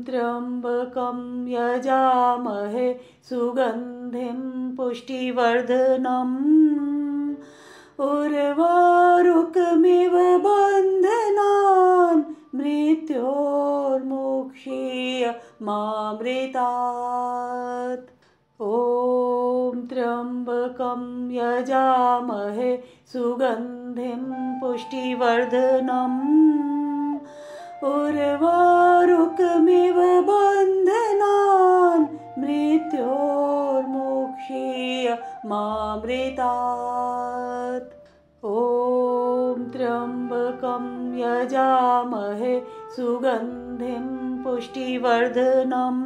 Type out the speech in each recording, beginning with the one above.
त्र्यम्बकं यजामहे सुगन्धिं पुष्टिवर्धनम् उर्वारुकमिव बन्धनान् मृत्योर्मुक्षीय मामृतात्। ॐ त्र्यम्बकं यजामहे सुगन्धिं पुष्टिवर्धनम् उर्वारुकमिव बन्धनान् मृत्योर्मुक्षीय मामृतात्। ॐ त्र्यम्बकं यजामहे सुगन्धिं पुष्टिवर्धनम्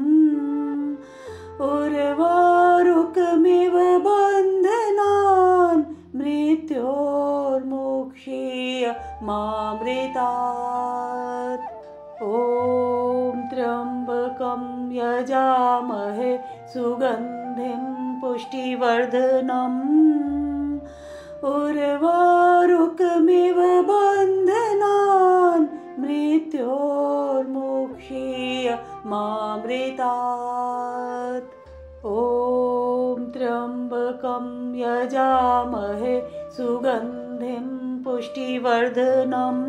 उर्वारुकमिव बन्धनान् मृत्योर्मुक्षीय मामृतात्। ॐ त्र्यम्बकं यजामहे सुगन्धिं पुष्टिवर्धनम् उर्वारुकमिव बन्धनान् मृत्योर्मुक्षीय मामृतात्। ॐ त्र्यम्बकं यजामहे सुगन्धिं पुष्टिवर्धनम्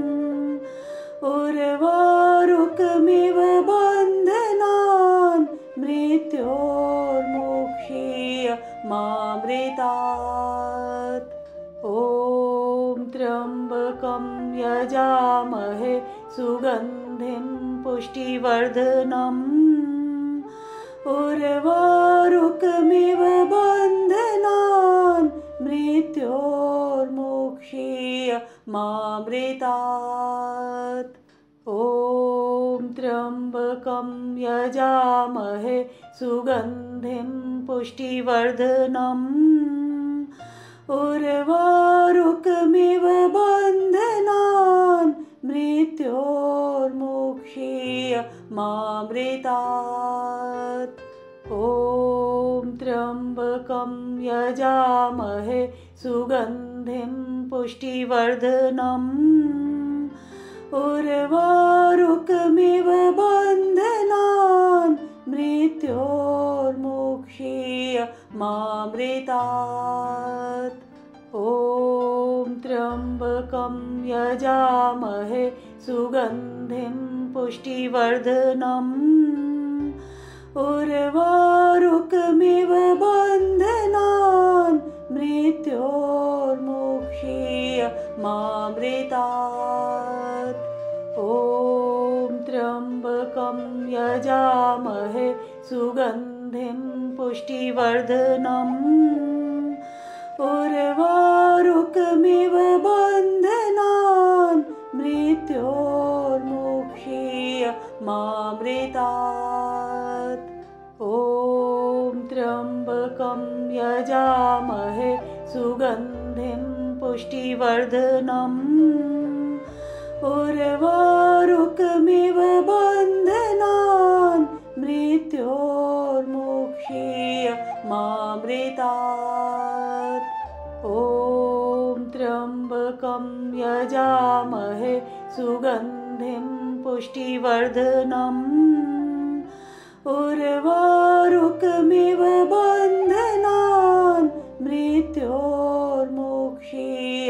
उर्वारुकमिव बन्धनान् मृत्योर्मुक्षीय मामृतात्। ॐ त्र्यम्बकं यजामहे सुगन्धिं पुष्टिवर्धनम् उर्वारुकमिव बन्धनान् मृत्योर्मुक्षीय मामृतात्। ॐ त्र्यम्बकं यजामहे सुगन्धिं पुष्टिवर्धनम् उर्वारुकमिव बन्धनान् मृत्योर्मुक्षीय मामृतात्। ॐ त्र्यम्बकं यजामहे सुगन्धिं पुष्टिवर्धनम् उर्वारुकमिव बन्धनान् मृत्योर्मुक्षीय मामृतात्। ॐ त्र्यम्बकं यजामहे सुगन्धिं पुष्टिवर्धनम् उर्वारुकमिव बन्धनान् मृत्योर्मुक्षीय मामृतात्। ॐ त्र्यम्बकं यजामहे सुगन्धिं पुष्टिवर्धनम् उर्वारुकमिव बन्धनान् मृत्योर्मुक्षीय मामृतात्। ॐ त्र्यम्बकं यजामहे सुगन्धिं पुष्टिवर्धनम् उर्वारुकमिव बन्धनान् मृत्योर्मुक्षीय मामृतात्। ॐ त्र्यम्बकं यजामहे सुगन्धिं पुष्टिवर्धनम् उर्वारुकमिव बन्धनान् मृत्योर्मुक्षीय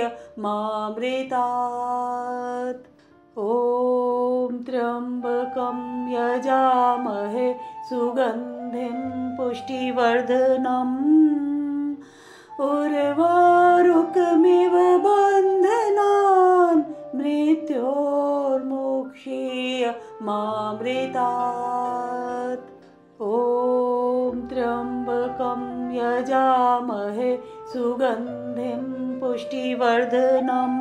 मामृतात्। ॐ त्र्यम्बकं यजामहे सुगन्धिं पुष्टिवर्धनम् उर्वारुकमिव बन्धनान् मृत्योर्मुक्षीय मामृतात्। ॐ त्र्यम्बकं यजामहे सुगन्धिं पुष्टिवर्धनम्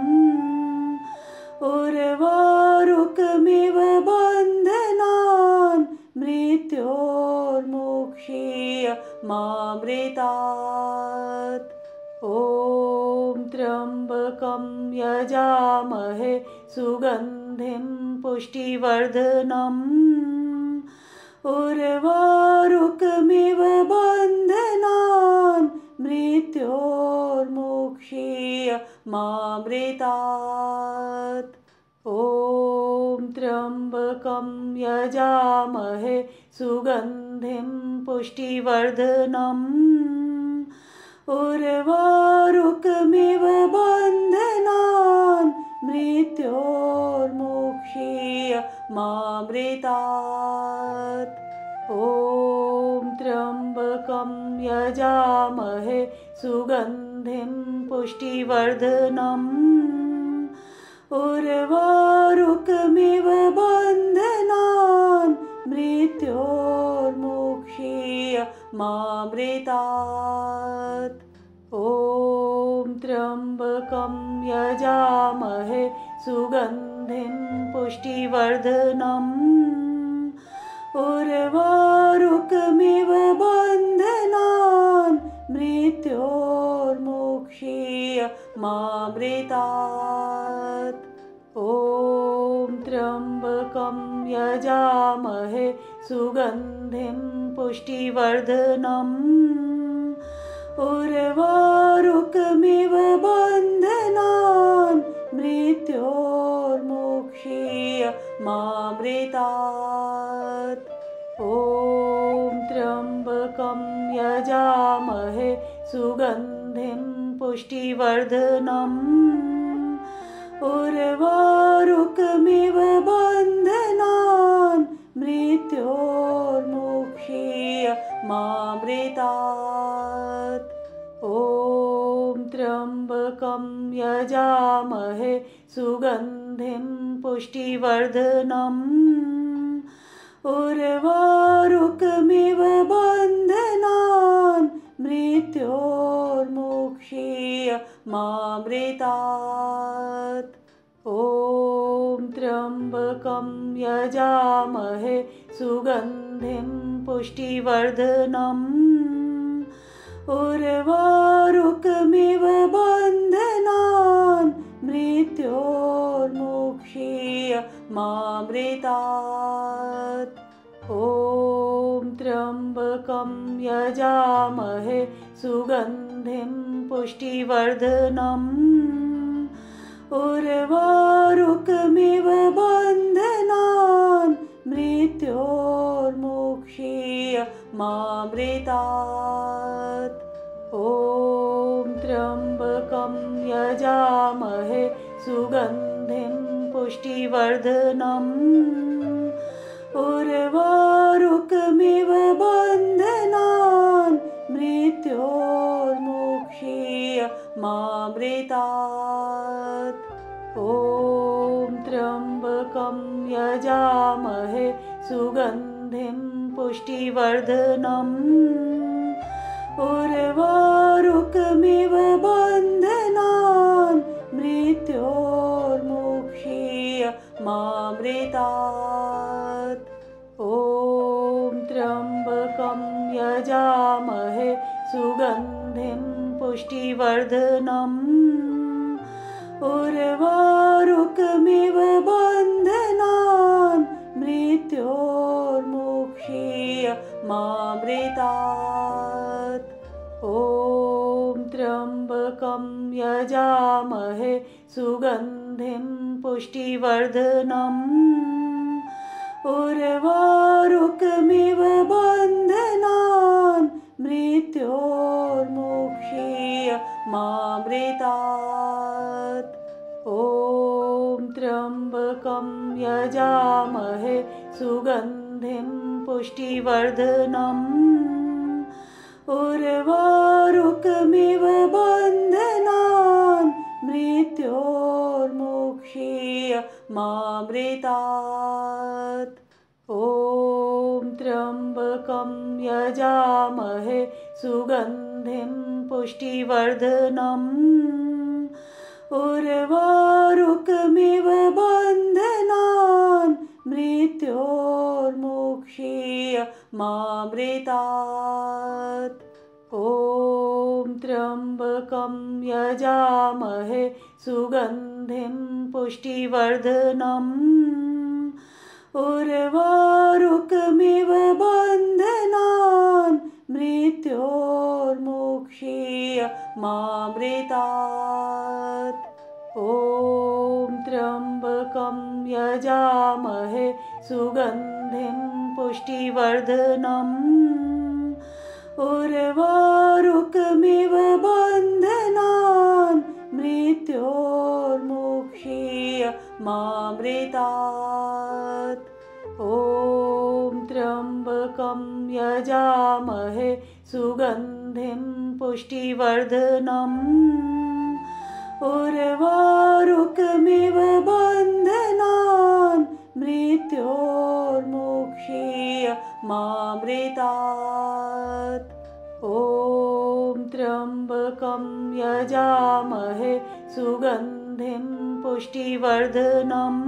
उर्वारुकमिव बन्धनान् मृत्योर्मुक्षीय मामृतात्। ॐ त्र्यम्बकं यजामहे सुगन्धिं पुष्टिवर्धनम् उर्वारुकमिव बन्धनान् मृत्योर्मुक्षीय मामृतात्। ॐ त्र्यम्बकं यजामहे सुगन्धिं पुष्टिवर्धनम् उर्वारुकमिव बन्धनान् मृत्योर्मुक्षीय मामृतात्। ॐ त्र्यम्बकं यजामहे सुगन्धिं पुष्टिवर्धनम् उर्वारुकमिव बन्धनान् मृत्योर्मुक्षीय मामृतात्। ॐ त्र्यम्बकं यजामहे सुगन्धिं पुष्टिवर्धनम् उर्वारुकमिव बन्धनान् मृत्योर्मुक्षीय मामृतात्। ॐ त्र्यम्बकं यजामहे सुगन्धिं पुष्टिवर्धनम् उर्वारुकमिव बन्धनान् मृत्योर्मुक्षीय मामृतात्। ॐ त्र्यम्बकं यजामहे सुगन्धिं पुष्टिवर्धनम् उर्वारुकमिव बन्धनान् मृत्योर्मुक्षीय मामृतात्। ॐ त्र्यम्बकं यजामहे सुगन्धिं पुष्टिवर्धनम् उर्वारुकमिव बन्धनान् मृत्योर्मुक्षीय मामृतात्। ॐ त्र्यम्बकं यजामहे सुगन्धिं पुष्टिवर्धनम् उर्वारुकमिव बन्धनान् मृत्योर्मुक्षीय मामृतात्। ॐ त्र्यम्बकं यजामहे सुगन्धिं पुष्टिवर्धनम् उर्वारुकमिव बन्धनान् मृत्योर्मुक्षीय मामृतात्। ॐ त्र्यम्बकं यजामहे सुगन्धिं पुष्टिवर्धनम् उर्वारुकमिव बन्धनान् मृत्योर्मुक्षीय मामृतात्। ॐ त्र्यम्बकं यजामहे सुगन्धिं पुष्टिवर्धनम् उर्वारुकमिव बन्धनान् मृत्योर्मुक्षीय मामृतात्। ॐ त्र्यम्बकं यजामहे सुगन्धिं पुष्टिवर्धनम् उर्वारुकमिव बन्धनान् मृत्योर्मुक्षीय मामृतात्। ॐ त्र्यम्बकं यजामहे सुगन्धिं पुष्टिवर्धनम् उर्वारुकमिव बन्धनान् मृत्योर्मुक्षीय मामृतात्। ॐ त्र्यम्बकं यजामहे सुगन्धिं पुष्टिवर्धनम् उर्वारुकमिव बन्धनान् मृत्योर्मुक्षीय मामृतात्। ॐ त्र्यम्बकं यजामहे सुगन्धिं पुष्टिवर्धनम् उर्वारुकमिव बन्धनान् मृत्योर्मुक्षीय मामृतात्। ॐ त्र्यम्बकं यजामहे सुगन्धिं पुष्टिवर्धनम् उर्वारुकमिव बन्धनान् मृत्योर्मुक्षीय मामृतात्। ॐ त्र्यम्बकं यजामहे सुगन्धिं पुष्टिवर्धनम् उर्वारुकमिव बन्धनान् मृत्योर्मुक्षीय मामृतात्। ॐ त्र्यम्बकं यजामहे सुगन्धिं पुष्टिवर्धनम् उर्वारुकमिव बन्धनान् मृत्योर्मुक्षीय मामृतात्। ॐ त्र्यम्बकं यजामहे सुगन्धिं पुष्टिवर्धनम्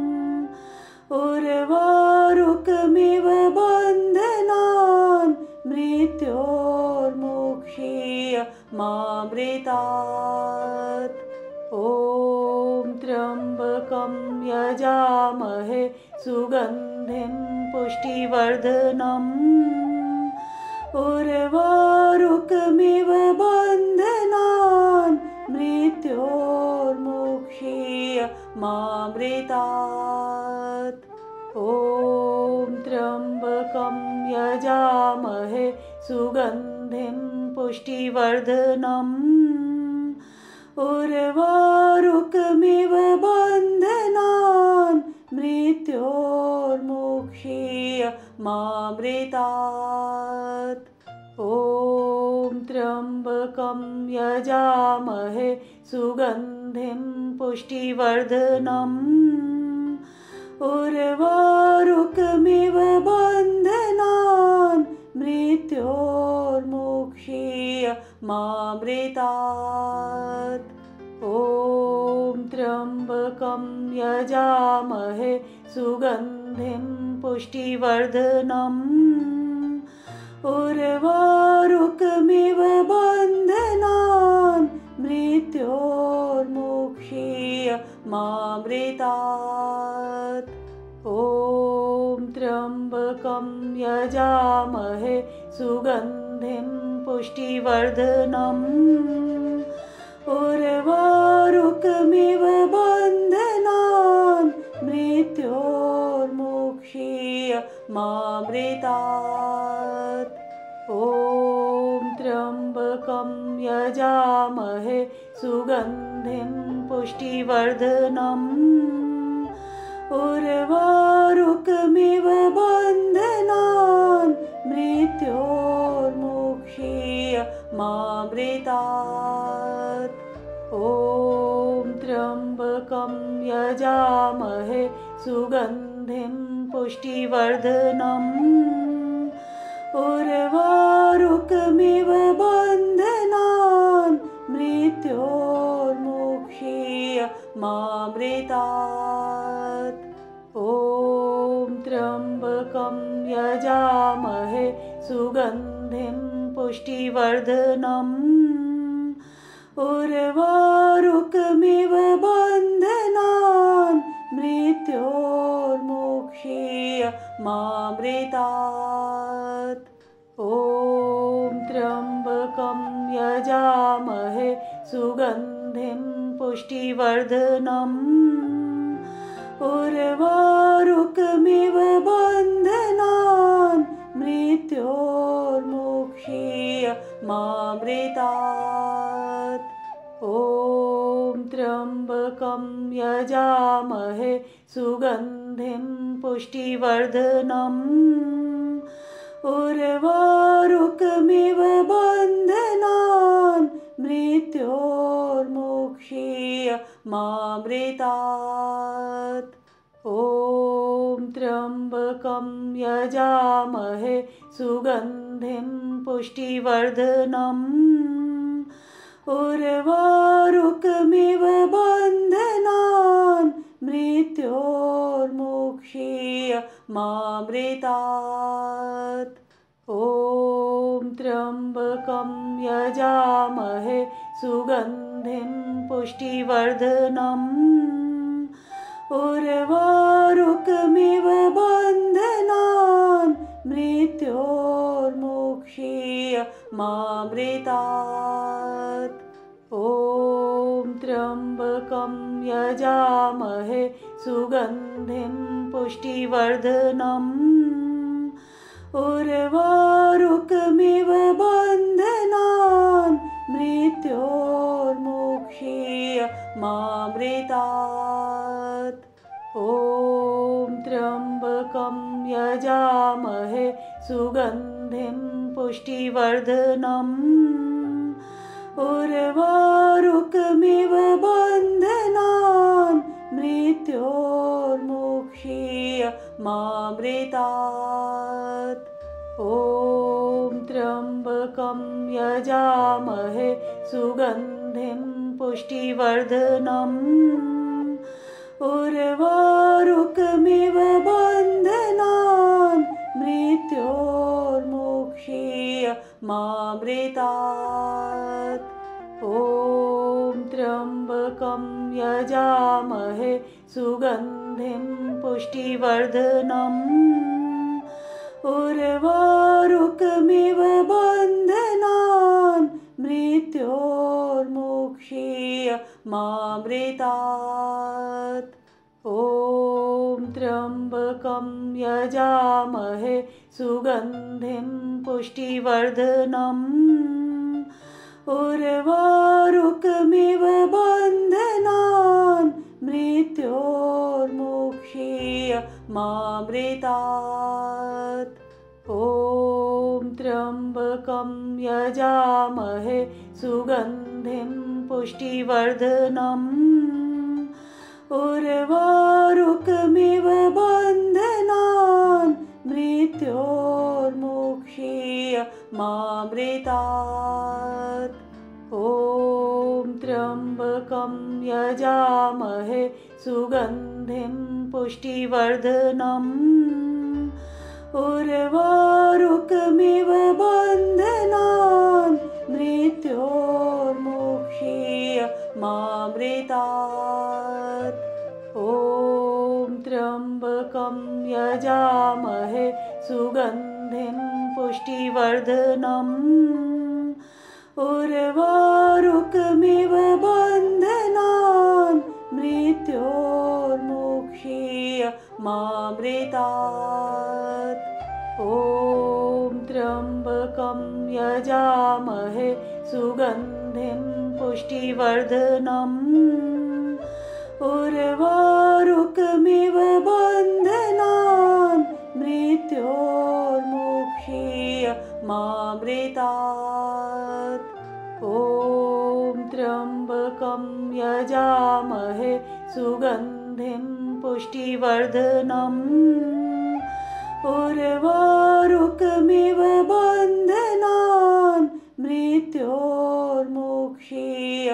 उर्वारुकमिव बन्धनान् मृत्योर्मुक्षीय मामृतात्। ॐ त्र्यम्बकं यजामहे सुगन्धिं पुष्टिवर्धनम् उर्वारुकमिव बन्धनान् मृत्योर्मुक्षीय मामृतात्। ॐ त्र्यम्बकं यजामहे सुगन्धिं पुष्टिवर्धनम् उर्वारुकमिव बन्धनान् मृत्योर्मुक्षीय मामृतात्। ॐ त्र्यम्बकं यजामहे सुगन्धिं पुष्टिवर्धनम् उर्वारुकमिव बन्धनान् मृत्योर्मुक्षीय मामृतात्। ॐ त्र्यम्बकं यजामहे सुगन्धिं पुष्टिवर्धनम् उर्वारुकमिव बन्धनान् मृत्योर्मुक्षीय मामृतात्। ॐ त्र्यम्बकं यजामहे सुगन्धिं पुष्टिवर्धनम् उर्वारुकमिव बन्धनान् मृत्योर्मुक्षीय मामृतात्। ॐ त्र्यम्बकं यजामहे सुगन्धिं पुष्टिवर्धनम् उर्वारुकमिव बन्धनान् मृत्योर्मुक्षीय मामृतात्। ॐ त्र्यम्बकं यजामहे सुगन्धिं पुष्टिवर्धनम् उर्वारुकमिव बन्धनान् मृत्योर्मुक्षीय मामृतात्। ॐ त्र्यम्बकं यजामहे सुगन्धिं पुष्टिवर्धनम् उर्वारुकमिव बन्धनान् मृत्योर्मुक्षीय मामृतात्। ॐ त्र्यम्बकं यजामहे सुगन्धिं पुष्टिवर्धनम् उर्वारुकमिव बन्धनान् मृत्योर्मुक्षीय मामृतात्। ॐ त्र्यम्बकं यजामहे सुगन्धिं पुष्टिवर्धनम् उर्वारुकमिव बन्धनान् मृत्योर्मुक्षीय मामृतात्। ॐ त्र्यम्बकं यजामहे सुगन्धिं पुष्टिवर्धनम् उर्वारुकमिव बन्धनान् मृत्योर्मुक्षीय मामृतात्। ॐ त्र्यम्बकं यजामहे सुगन्धिं पुष्टिवर्धनम् उर्वारुकमिव बन्धनान् मृत्योर्मुक्षीय मामृतात्। ॐ त्र्यम्बकं यजामहे सुगन्धिं पुष्टिवर्धनम् उर्वारुकमिव बन्धनान् मृत्योर्मुक्षीय मामृतात्। ॐ त्र्यम्बकं यजामहे सुगन्धिं पुष्टिवर्धनम् उर्वारुकमिव बन्धनान् मृत्योर्मुक्षीय मामृतात्। ॐ त्र्यम्बकं यजामहे सुगन्धिं पुष्टिवर्धनम् उर्वारुकमिव बन्धनान् मृत्योर्मुक्षीय मामृतात्। ॐ त्र्यम्बकं यजामहे सुगन्धिं पुष्टिवर्धनम् उर्वारुकमिव बन्धनान् मृत्योर्मुक्षीय मामृतात्। ॐ त्र्यम्बकं यजामहे सुगन्धिं पुष्टिवर्धनम् उर्वारुकमिव बन्धनान् मृत्योर्मुक्षीय मामृतात्। ॐ त्र्यम्बकं यजामहे सुगन्धिं पुष्टिवर्धनम् उर्वारुकमिव बन्धनान् मृत्योर्मुक्षीय मामृतात्। ॐ त्र्यम्बकं यजामहे सुगन्धिं पुष्टिवर्धनम् उर्वारुकमिव बन्धनान् मृत्योर्मुक्षीय मामृतात्। ॐ त्र्यम्बकं यजामहे सुगन्धिं पुष्टिवर्धनम् उर्वारुकमिव बन्धनान् मृत्योर्मुक्षीय मामृतात्। ॐ त्र्यम्बकं यजामहे सुगन्धिं पुष्टिवर्धनम् उर्वारुकमिव बन्धनान् मृत्योर्मुक्षीय मामृतात्। ॐ त्र्यम्बकं यजामहे सुगन्धिं पुष्टिवर्धनम् उर्वारुकमिव बन्धनान् मृत्योर्मुक्षीय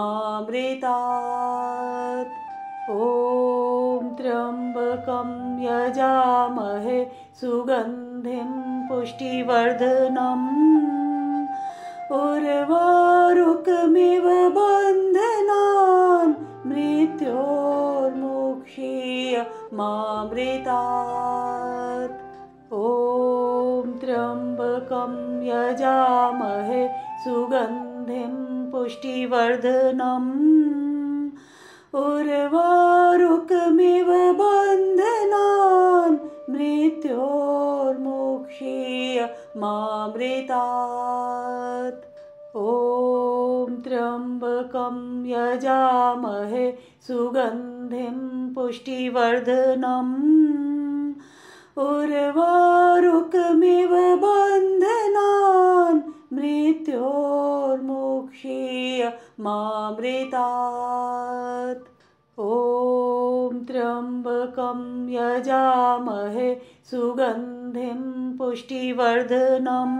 मामृतात्। ॐ त्र्यम्बकं यजामहे सुगन्धिं पुष्टिवर्धनम् उर्वारुकमिव बन्धनान् मृत्योर्मुक्षीय मामृतात्। ॐ त्र्यम्बकं यजामहे सुगन्धिं पुष्टिवर्धनम् उर्वारुकमिव बन्धनान् मृत्योर्मुक्षीय मामृतात्। ॐ त्र्यम्बकं यजामहे सुगन्धिं पुष्टिवर्धनम् उर्वारुकमिव बन्धनान् मृत्योर्मुक्षीय मामृतात्। ॐ त्र्यम्बकं यजामहे सुगन्धिं पुष्टिवर्धनम्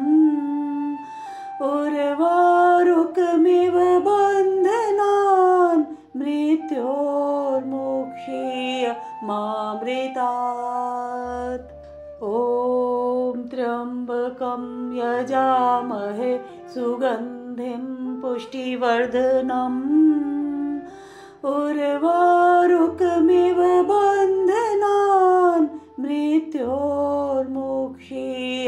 उर्वारुकमिव बन्धनान् मृत्योर्मुक्षीय मामृतात्। ॐ त्र्यम्बकं यजामहे सुगन्धिं पुष्टिवर्धनम् उर्वारुकमिव बन्धनान् मृत्योर्मुक्षीय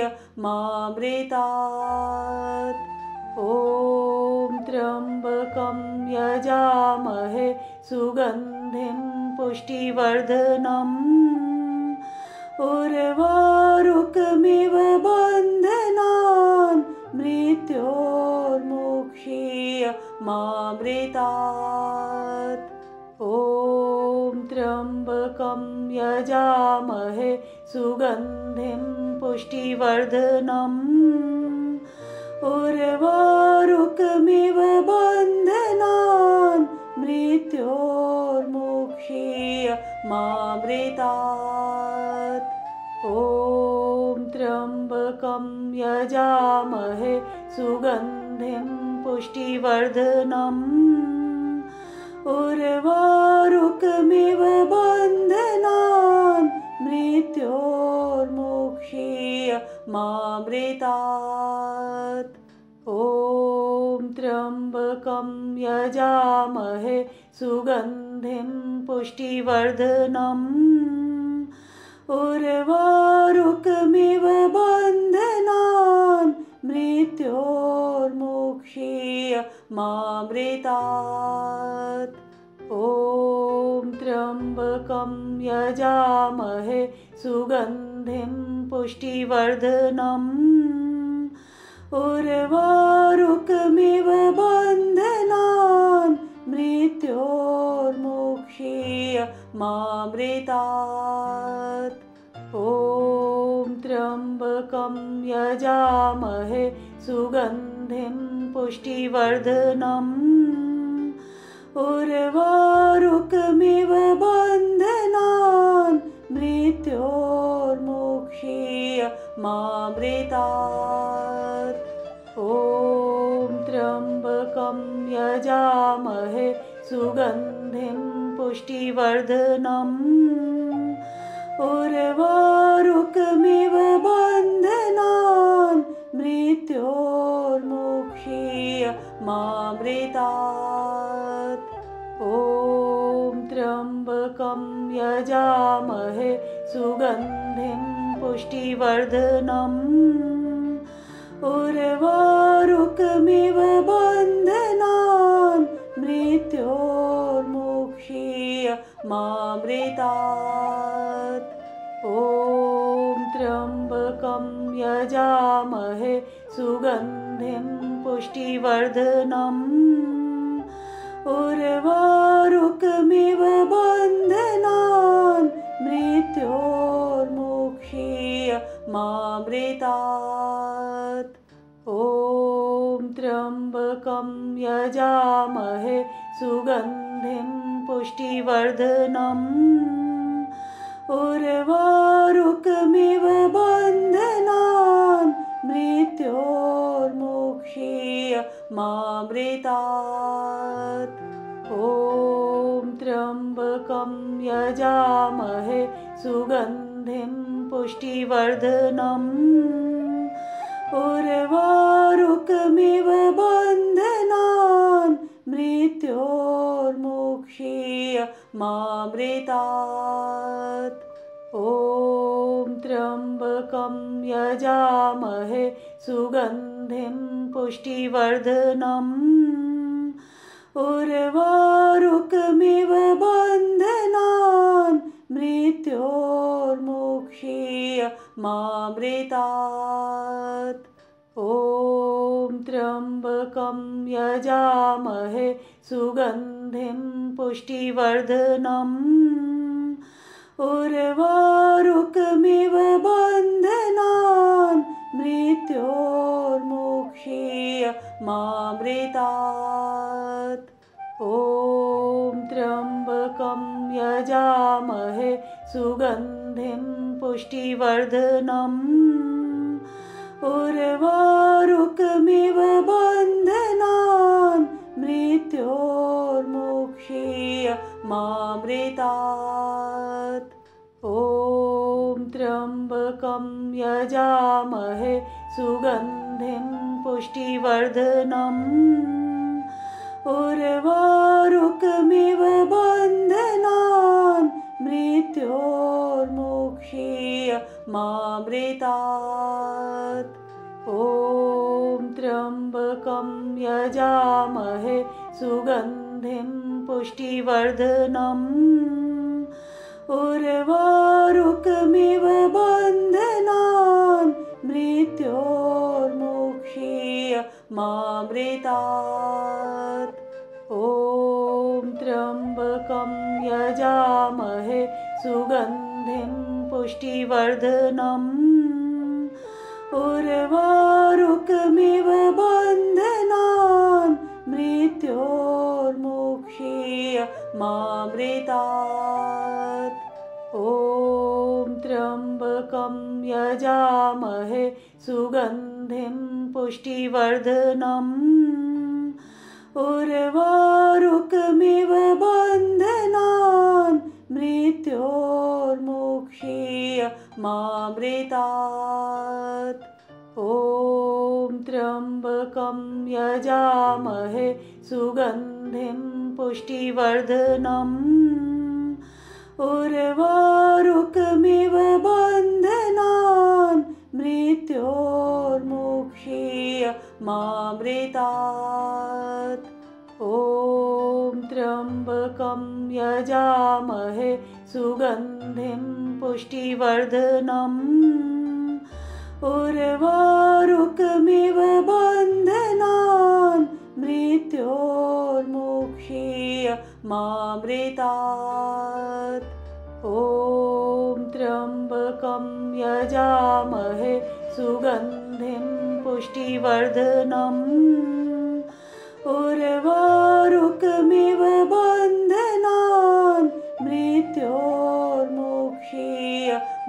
मामृतात्। ॐ त्र्यम्बकं यजामहे सुगन्धिं पुष्टिवर्धनम् उर्वारुकमिव बन्धनान् मृत्योर्मुक्षीय मामृतात्। ॐ त्र्यम्बकं यजामहे सुगन्धिं पुष्टिवर्धनम् उर्वारुकमिव बन्धनान् मृत्योर्मुक्षीय मामृतात्। ॐ त्र्यम्बकं यजामहे सुगन्धिं पुष्टिवर्धनम् उर्वारुकमिव बन्धनान् मृत्योर्मुक्षीय मामृतात्। ॐ त्र्यम्बकं यजामहे सुगन्धिं पुष्टिवर्धनम् उर्वारुकमिव बन्धनान् मृत्योर्मुक्षीय मामृतात्। ॐ त्र्यम्बकं यजामहे सुगन्धिं पुष्टिवर्धनम् उर्वारुकमिव बन्धनान् मृत्योर्मुक्षीय मामृतात्। ॐ त्र्यम्बकं यजामहे सुगन्धिं पुष्टिवर्धनम् उर्वारुकमिव बन्धनान् मृत्योर्मुक्षीय मामृतात्। ॐ त्र्यम्बकं यजामहे सुगन्धिं पुष्टिवर्धनम् उर्वारुकमिव बन्धनान् मृत्योर्मुक्षीय मामृतात्। ॐ त्र्यम्बकं यजामहे सुगन्धिं पुष्टिवर्धनम् उर्वारुकमिव बन्धनान् मृत्योर्मुक्षीय मामृतात्। ॐ त्र्यम्बकं यजामहे सुगन्धिं पुष्टिवर्धनम् उर्वारुकमिव बन्धनान् मृत्योर्मुक्षीय मामृतात्। ॐ त्र्यम्बकं यजामहे सुगन्धिं पुष्टिवर्धनम् उर्वारुकमिव बन्धनान् मृत्योर्मुक्षीय मामृतात्। ॐ त्र्यम्बकं यजामहे सुगन्धिं पुष्टिवर्धनम् उर्वारुकमिव बन्धनान् मृत्योर्मुक्षीय मामृतात्। ॐ त्र्यम्बकं यजामहे सुगन्धिं पुष्टिवर्धनम् उर्वारुकमिव बन्धनान् मृत्योर्मुक्षीय मामृतात्। ॐ त्र्यम्बकं यजामहे सुगन्धिं पुष्टिवर्धनम् उर्वारुकमिव बन्धनान् मृत्योर्मुक्षीय मामृतात्। ॐ त्र्यम्बकं यजामहे सुगन्धिं पुष्टिवर्धनम् उर्वारुकमिव बन्धनान् मृत्योर्मुक्षीय मामृतात्। ॐ त्र्यम्बकं यजामहे सुगन्धिं पुष्टिवर्धनम् उर्वारुकमिव बन्धनान् मृत्योर्मुक्षीय मामृतात्। ॐ त्र्यम्बकं यजामहे सुगन्धिं पुष्टिवर्धनम् उर्वारुकमिव बन्धनान् मृत्योर्मुक्षीय मामृतात्। ॐ त्र्यम्बकं यजामहे सुगन्धिं पुष्टिवर्धनम् उर्वारुकमिव बन्धनान् मृत्योर्मुक्षीय मामृतात्। ॐ त्र्यम्बकं यजामहे सुगन्धिं पुष्टिवर्धनम् उर्वारुकमिव बन्धनान् मृत्योर्मुक्षीय मामृतात्। ॐ त्र्यम्बकं यजामहे सुगन्धिं पुष्टिवर्धनम् उर्वारुकमिव बन्धनान् मृत्योर्मुक्षीय मामृतात्। ॐ त्र्यम्बकं यजामहे सुगन्धिं पुष्टिवर्धनम् उर्वारुकमिव बन्धनान् मृत्योर्मुक्षीय मामृतात्। ॐ त्र्यम्बकं यजामहे सुगन्धिं पुष्टिवर्धनम् उर्वारुकमिव बन्धनान् मृत्योर्मुक्षीय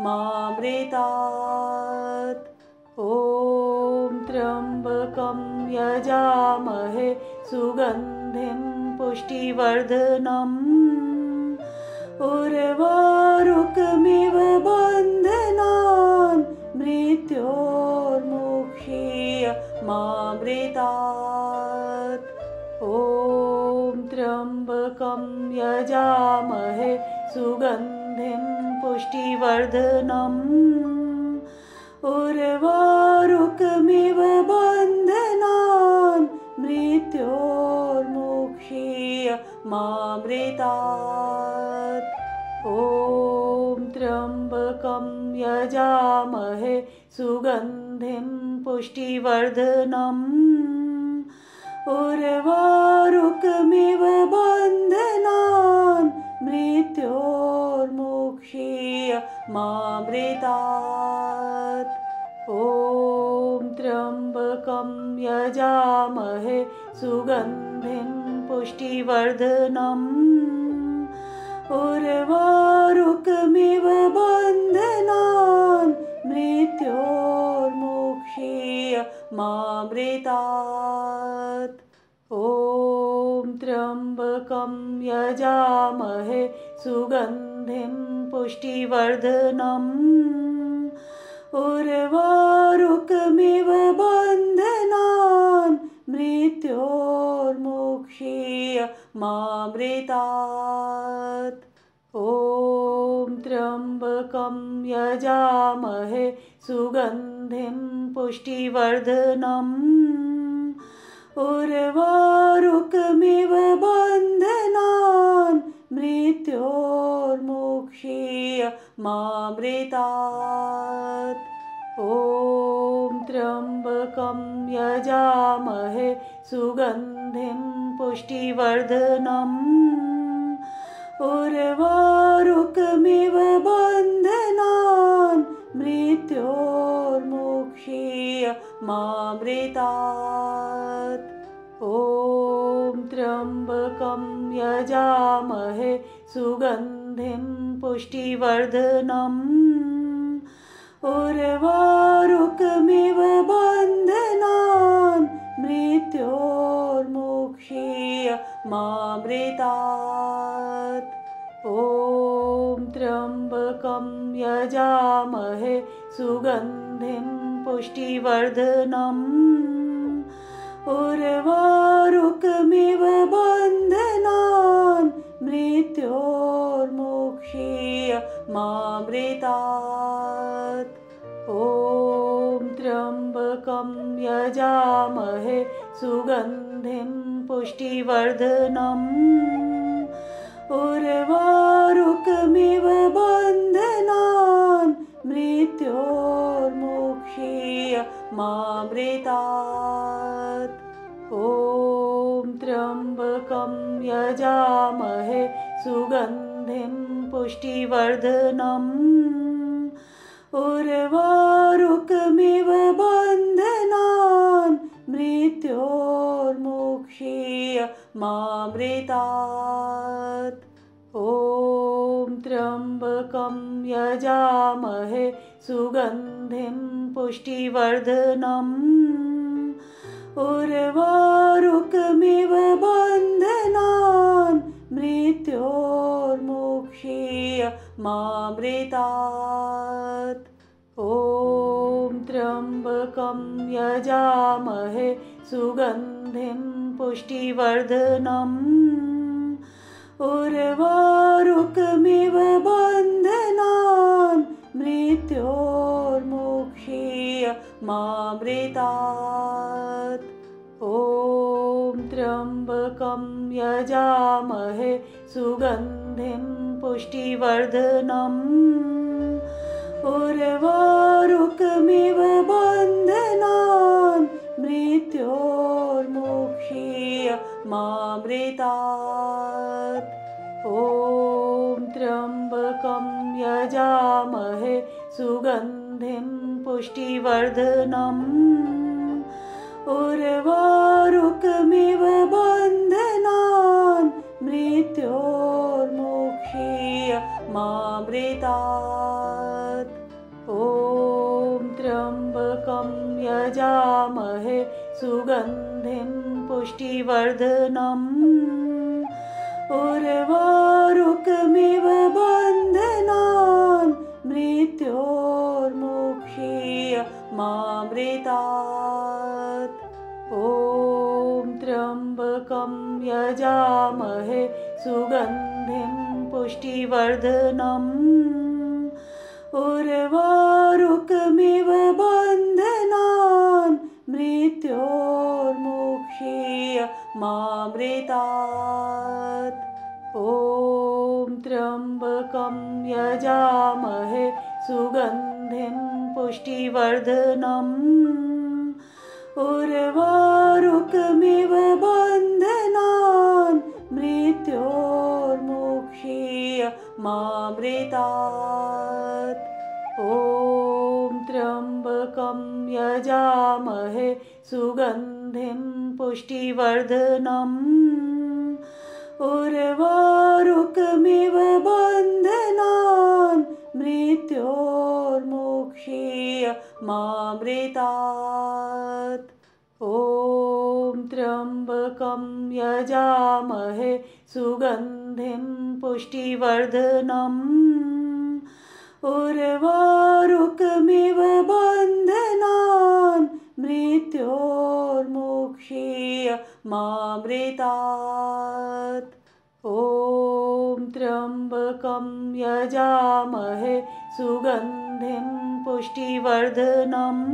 मामृतात्। ॐ त्र्यम्बकं यजामहे सुगन्धिं पुष्टिवर्धनम् उर्वारुकमिव बन्धनान् मृत्योर्मुक्षीय मामृतात्। ॐ त्र्यम्बकं यजामहे सुगन्धिं पुष्टिवर्धनम् उर्वारुकमिव बन्धनान् मृत्योर्मुक्षीय मामृतात्। ॐ त्र्यम्बकं यजामहे सुगन्धिं पुष्टिवर्धनम् उर्वारुकमिव बन्धनान् मृत्योर्मुक्षीय मामृतात्। ॐ त्र्यम्बकं यजामहे सुगन्धिं पुष्टिवर्धनम् उर्वारुकमिव बन्धनान् मृत्योर्मुक्षीय मामृतात्। ॐ त्र्यम्बकं यजामहे सुगन्धिं पुष्टिवर्धनम् उर्वारुकमिव बन्धनान् मृत्योर्मुक्षीय मामृतात्। ॐ त्र्यम्बकं यजामहे सुगन्धिं पुष्टिवर्धनम् उर्वारुकमिव बन्धनान् मृत्योर्मुक्षीय मामृतात्। ॐ त्र्यम्बकं यजामहे सुगन्धिं पुष्टिवर्धनम् उर्वारुकमिव बन्धनान् मृत्योर्मुक्षीय मामृतात्। ॐ त्र्यम्बकं यजामहे सुगन्धिं पुष्टिवर्धनम् उर्वारुकमिव बन्धनान् मृत्योर्मुक्षीय मामृतात्। ॐ त्र्यम्बकं यजामहे सुगन्धिं पुष्टिवर्धनम् उर्वारुकमिव बन्धनान् मृत्योर्मुक्षीय मामृतात्। ॐ त्र्यम्बकं यजामहे सुगन्धिं पुष्टिवर्धनम् उर्वारुकमिव उर्वारुकमिव बन्धनान् मृत्योर्मुक्षीय मामृतात्। ॐ त्र्यम्बकं यजामहे सुगन्धिं पुष्टिवर्धनम् उर्वारुकमिव बन्धनान् मृत्योर्मुक्षीय मामृतात्। ॐ त्र्यम्बकं यजामहे सुगन्धिं पुष्टिवर्धनम् उर्वारुकमिव बन्धनान् मृत्योर्मुक्षीय मामृतात्। ॐ त्र्यम्बकं यजामहे सुगन्धिं पुष्टिवर्धनम् उर्वारुकमिव बन्धनान् मृत्योर्मुक्षीय मामृतात्। ॐ त्र्यम्बकं यजामहे सुगन्धिं पुष्टिवर्धनम् उर्वारुकमिव बन्धनान् मृत्योर्मुक्षीय मामृतात्। ॐ त्र्यम्बकं यजामहे सुगन्धिं पुष्टिवर्धनम् उर्वारुकमिव बन्धनान् मृत्योर्मुक्षीय मामृतात्। ॐ त्र्यम्बकं यजामहे सुगन्धिं पुष्टिवर्धनम् उर्वारुकमिव बन्धनान् मृत्योर्मुक्षीय मामृतात्। ॐ त्र्यम्बकं यजामहे सुगन्धिं पुष्टिवर्धनम् उर्वारुकमिव बन्धनान् मृत्योर्मुक्षीय मामृतात्। ॐ त्र्यम्बकं यजामहे सुगन्धिं पुष्टिवर्धनम् उर्वारुकमिव बन्धनान् मृत्योर्मुक्षीय मामृतात्। ॐ त्र्यम्बकं यजामहे सुगन्धिं पुष्टिवर्धनम् उर्वारुकमिव बन्धनान् मृत्योर्मुक्षीय मामृतात्। ॐ त्र्यम्बकं यजामहे सुगन्धिं पुष्टिवर्धनम् उर्वारुकमिव बन्धनान् मृत्योर्मुक्षीय मामृतात्। ॐ त्र्यम्बकं यजामहे सुगन्धिं पुष्टिवर्धनम्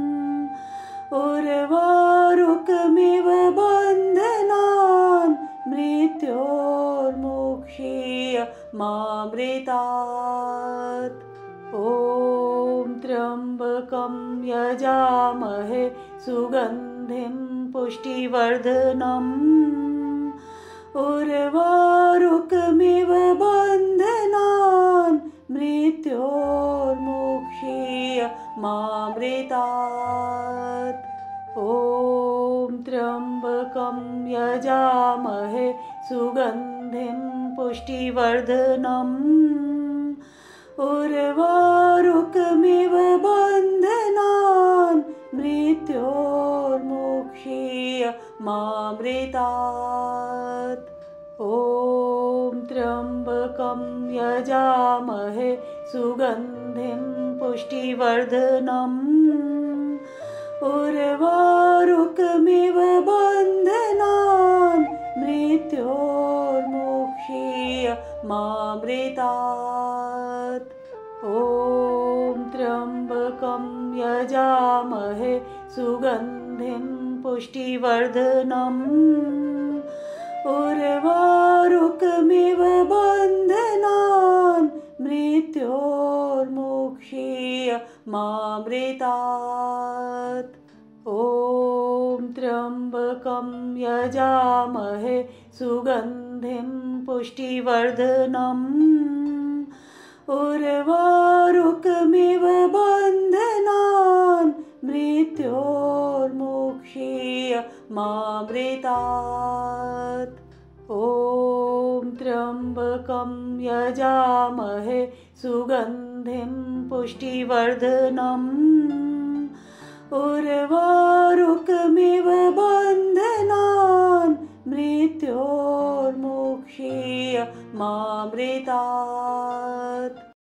उर्वारुकमिव बन्धनान् मृत्योर्मुक्षीय मामृतात्। ॐ त्र्यम्बकं यजामहे सुगन्धिं पुष्टिवर्धनम् उर्वारुकमिव बन्धनान् मृत्योर्मुक्षीय मामृतात्। ॐ त्र्यम्बकं यजामहे सुगन्धिं पुष्टिवर्धनम् उर्वारुकमिव बन्धनान् मृत्योर्मुक्षीय मामृतात्। ॐ त्र्यम्बकं यजामहे सुगन्धिं पुष्टिवर्धनम् उर्वारुकमिव बन्धनान् मृत्योर्मुक्षीय मामृतात्। ॐ त्र्यम्बकं यजामहे सुगन्धिं पुष्टिवर्धनम् उर्वारुकमिव बन्धनान् मृत्योर्मुक्षीय मामृतात्। ॐ त्र्यम्बकं यजामहे सुगन्धिं पुष्टिवर्धनम् उर्वारुकमिव बन्धनान् मृत्योर्मुक्षीय मामृतात्। ॐ त्र्यम्बकं यजामहे सुगन्धिं पुष्टिवर्धनम् उर्वारुकमिव बन्धनान् मृत्योर्मुक्षीय मामृतात्।